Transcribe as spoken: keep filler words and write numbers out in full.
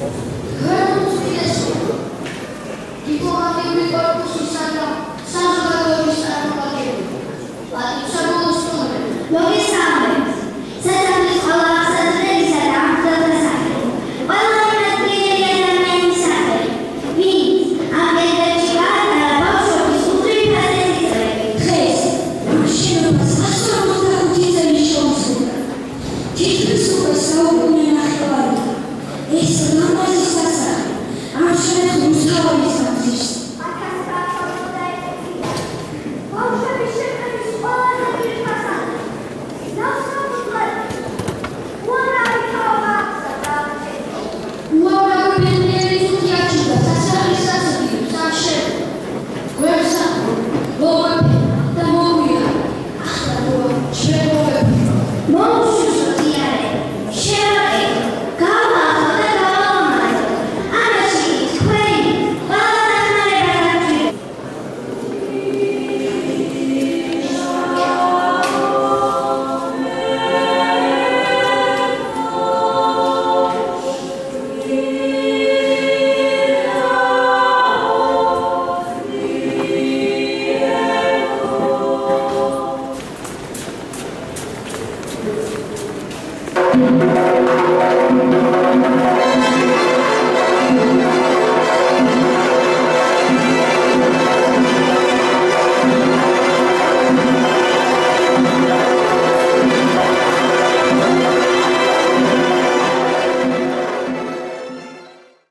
დიპლომატიური კორპუსისა და საზოგადოების წარმომადგენლები. პატივსაცემლის სტუმრები. მოგესალმებით. სასახლის ყველა აღსაძლებელისა და ამბრძოლთა სახელი. ყველა იმათგიერი ადამიანის სახელი. ვინც ამ კენტერში გაატარა ბავშვობის უძვირფასესი წლები. დღეს ამ შენობას ათს ორმოცდახუთი წელი შეუსრულდა. თითქმის უკვე საუკუნე ნახევარია. ეს ლამაზი